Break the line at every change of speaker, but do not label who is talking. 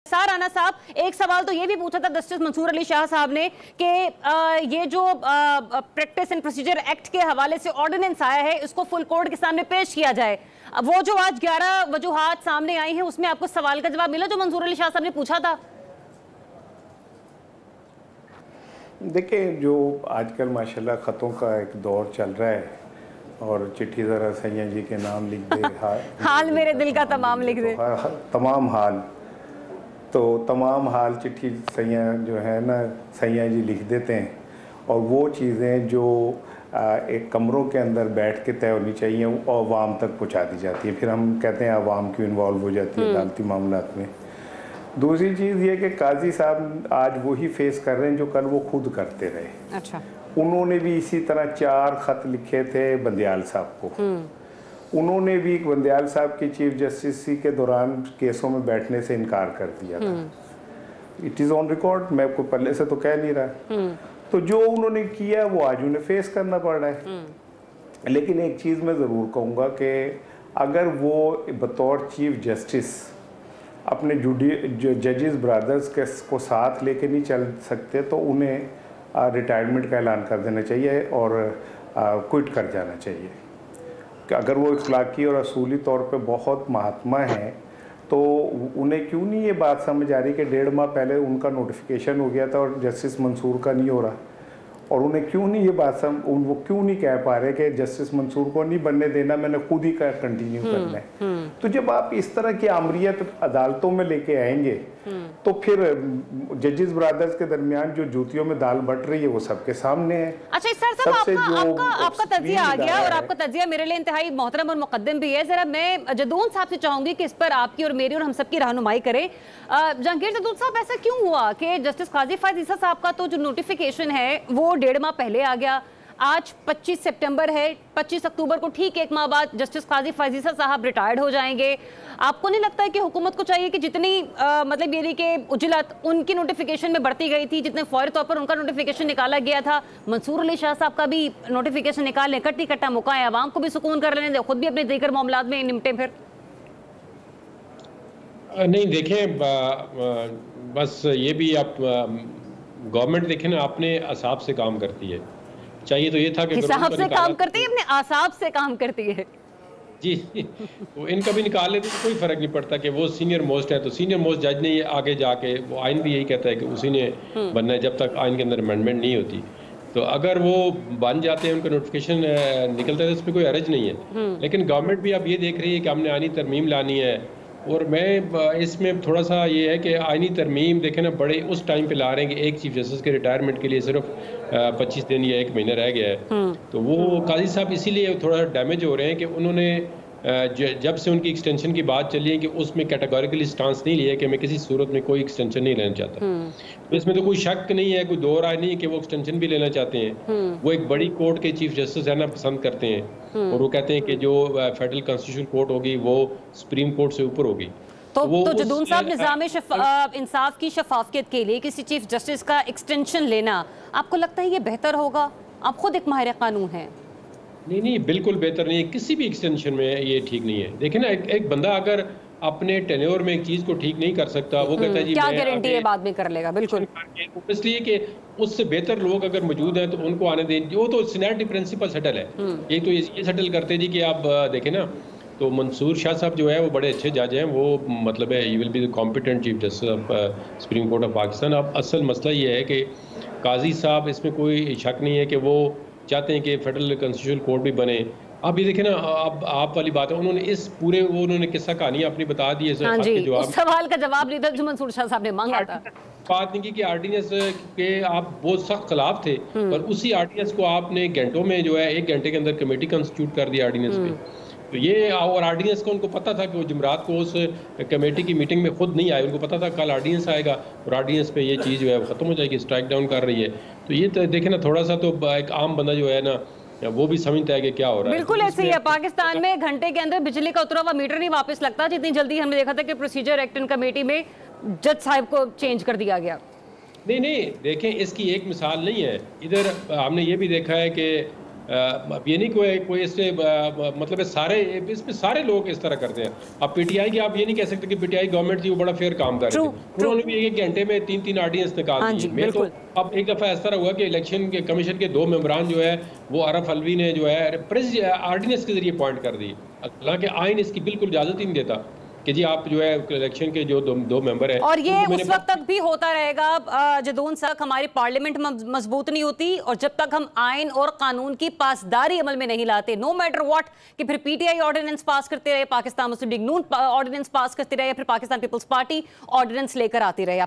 सार राना साहब, एक सवाल तो ये भी पूछा था जस्टिस मंसूर अली शाह साहब ने कि ये जो प्रैक्टिस एंड प्रोसीजर एक्ट के हवाले से ऑर्डिनेंस आया है इसको फुल कोर्ट के सामने पेश किया जाए। वो जो आज 11 वजूहात सामने आई हैं उसमें आपको सवाल का जवाब मिला जो मंसूर अली शाह साहब ने पूछा था?
देखिए, जो आजकल माशाल्लाह ख़तों का एक दौर चल रहा है और चिट्ठी ज़रा सैया जी के नाम लिख दे
हाल मेरे दिल का तमाम लिख दे,
तमाम हाल, तो तमाम हाल चिट्ठी सैया जो है ना सैया जी लिख देते हैं और वो चीज़ें जो एक कमरों के अंदर बैठ के तय होनी चाहिए वो आवाम तक पहुंचा दी जाती है। फिर हम कहते हैं आवाम क्यों इन्वॉल्व हो जाती है अदालती मामलात में। दूसरी चीज़ ये कि काजी साहब आज वही फेस कर रहे हैं जो कल वो खुद करते रहे।
अच्छा,
उन्होंने भी इसी तरह 4 ख़त लिखे थे बंदियाल साहब को। उन्होंने भी बंदियाल साहब की चीफ जस्टिस के दौरान केसों में बैठने से इनकार कर दिया था। इट इज़ ऑन रिकॉर्ड, मैं कोई पल्ले से तो कह नहीं रहा। तो जो उन्होंने किया वो आज उन्हें फेस करना पड़ रहा है। लेकिन एक चीज़ मैं ज़रूर कहूँगा कि अगर वो बतौर चीफ जस्टिस अपने जजेस ब्रदर्स को साथ लेके नहीं चल सकते तो उन्हें रिटायरमेंट का ऐलान कर देना चाहिए और क्विट कर जाना चाहिए। कि अगर वो इखलाकी और असूली तौर पे बहुत महात्मा हैं तो उन्हें क्यों नहीं ये बात समझ आ रही कि 1.5 माह पहले उनका नोटिफिकेशन हो गया था और जस्टिस मंसूर का नहीं हो रहा, और उन्हें क्यों नहीं ये बात वो क्यों नहीं कह पा रहे कि जस्टिस मंसूर को नहीं बनने देना, मैंने खुद ही का कंटिन्यू करना है। तो जब आप इस तरह की आमरीत अदालतों में लेके आएंगे तो फिर जजेस ब्रदर्स के दरमियान जो जूतियों में दाल बट रही है वो सबके सामने है।
अच्छा सर साहब, आपका तज्जिया आ गया और आपका तज्जिया मेरे लिए इंतहाई मोहतरम और मुकद्दम भी है। जरा मैं जदून साहब से चाहूंगी कि इस पर आपकी और मेरी और हम सबकी रहनुमाई करें। जहांगीर जदून साहब, ऐसा क्यों हुआ कि जस्टिस काजी फायद ईसा साहब का तो जो नोटिफिकेशन है वो 1.5 माह पहले आ गया, आज 25 सितंबर है, 25 अक्टूबर को ठीक 1 माह बाद जस्टिस काजी फायद ईसा साहब रिटायर्ड हो जाएंगे। आपको नहीं लगता है कि हुकूमत को चाहिए कि जितनी मतलब ये कि उजलत उनकी नोटिफिकेशन में बढ़ती गई थी, जितने फौरी तौर पर उनका नोटिफिकेशन निकाला गया था, मंसूर अली शाह साहब का भी नोटिफिकेशन निकाल लें, कट्टी कट्टा मौका है, आवाम को भी सुकून कर लेने, खुद भी अपने दीगर मामलात में निपटे। फिर
नहीं देखें, बस ये भी आप गवर्नमेंट देखें ना अपने असाब से काम करती है। चाहिए तो ये था कि
हिसाब से काम करती है, अपने असाब से काम करती है
जी। वो इनका भी निकाल लेते तो कोई फर्क नहीं पड़ता कि वो सीनियर मोस्ट है तो सीनियर मोस्ट जज ने ये आगे जाके, वो आइन भी यही कहता है कि उसी ने बनना है जब तक आइन के अंदर अमेंडमेंट नहीं होती। तो अगर वो बन जाते हैं, उनका नोटिफिकेशन निकलता है तो उसमें कोई हर्ज नहीं है। लेकिन गवर्नमेंट भी अब ये देख रही है कि हमने आइनी तरमीम लानी है, और मैं इसमें थोड़ा सा ये है कि आइनी तरमीम देखें ना बड़े उस टाइम पे ला रहे हैं कि एक चीफ जस्टिस के रिटायरमेंट के लिए सिर्फ 25 दिन या 1 महीना रह गया है। तो वो काजी साहब इसीलिए थोड़ा डैमेज हो रहे हैं कि उन्होंने जब से उनकी एक्सटेंशन की बात चली है कि उसमें कैटेगोरिकली स्टांस नहीं लिया कि मैं किसी सूरत में कोई एक्सटेंशन नहीं लेना चाहता। तो इसमें तो कोई शक नहीं है, कोई दो राय नहीं है कि वो एक्सटेंशन भी लेना चाहते हैं। वो एक बड़ी कोर्ट के चीफ जस्टिस रहना पसंद करते हैं और वो कहते हैं कि जो फेडरल कॉन्स्टिट्यूशनल कोर्ट होगी वो सुप्रीम कोर्ट से ऊपर होगी।
तो जदून साहब, निज़ाम इंसाफ की शफाफियत के लिए किसी चीफ जस्टिस का एक्सटेंशन लेना आपको लगता है ये बेहतर होगा? आप खुद एक माहिर कानून हैं।
नहीं, बिल्कुल बेहतर नहीं है, किसी भी एक्सटेंशन में ये ठीक नहीं है। देखिए ना, एक बंदा अगर अपने टेन्योर में एक चीज को ठीक नहीं कर सकता, वो कहता है जी
क्या गारंटी है बाद में कर लेगा। बिल्कुल,
इसलिए कि उससे बेहतर लोग अगर मौजूद हैं तो उनको आने दें। वो तो सीनियरिटी प्रिंसिपल सेटल है, ये तो ये सेटल करते जी कि आप देखें ना, तो मंसूर शाह साहब जो है वो बड़े अच्छे जज हैं, वो मतलब है he will be the competent chief justice of supreme court of Pakistan. अब असल मसला ये है कि काजी साहब, इसमें कोई शक नहीं है कि वो चाहते हैं कि फेडरल कॉन्स्टिट्यूशनल कोर्ट भी बने। अब ये देखें ना, अब आप वाली बात है, उन्होंने इस पूरे वो उन्होंने किस्सा कहानी अपनी बता दी है।
हाँ जी, उस सवाल का जवाब नहीं था जो मंसूर शाह साहब ने मांगा था।
बात नहीं की कि आर्डिनेंस के आप बहुत सख्त खिलाफ थे, पर उसी आर्डिनेंस को आपने घंटों में जो है 1 घंटे के अंदर कमेटी कंस्टिट्यूट कर दी आर्डिनेंस पे। तो ये और आर्डिनेंस को उनको पता था कि वो जुमरात को उस कमेटी की मीटिंग में खुद नहीं आए, उनको पता था कल आर्डिनेंस आएगा और आर्डिनेंस पे ये चीज़ जो है ख़त्म हो जाएगी, स्ट्राइक डाउन कर रही है। तो ये तो देखे ना, थोड़ा सा तो एक आम बंदा जो है ना वो भी समझता है कि क्या हो रहा है।
बिल्कुल ऐसे ही है, पाकिस्तान में घंटे के अंदर बिजली का उतरा हुआ मीटर नहीं वापस लगता, जितनी जल्दी हमने देखा था कि प्रोसीजर एक्ट एंड कमेटी में जज साहब को चेंज कर दिया गया।
नहीं, देखें इसकी एक मिसाल नहीं है, इधर हमने ये भी देखा है कि ये नहीं कोई इससे मतलब इसमें सारे लोग इस तरह करते हैं। अब पीटीआई की आप ये नहीं कह सकते कि पीटीआई गवर्नमेंट थी वो बड़ा फेयर काम कर रही थी, उन्होंने भी एक घंटे में 3 ऑर्डिनेंस निकाल दिए। मैं तो अब एक दफ़ा इस तरह हुआ कि इलेक्शन के कमीशन के 2 मेंबरान जो है वो अरफ अलवी ने जो है ऑर्डिनेंस के जरिए अपॉइंट कर दी, हालांकि आइन इसकी बिल्कुल इजाज़त ही नहीं देता कि जी आप जो है इलेक्शन के जो दो मेंबर हैं।
और ये उस वक्त तक भी होता रहेगा जदून साहब, हमारी पार्लियामेंट मजबूत नहीं होती और जब तक हम आइन और कानून की पासदारी अमल में नहीं लाते, नो मैटर व्हाट, कि फिर पीटीआई ऑर्डिनेंस पास करते रहे, पाकिस्तान मुस्लिम लीग नून ऑर्डिनेंस पास करते रहे, या फिर पाकिस्तान पीपल्स पार्टी ऑर्डिनेंस लेकर आती रहे।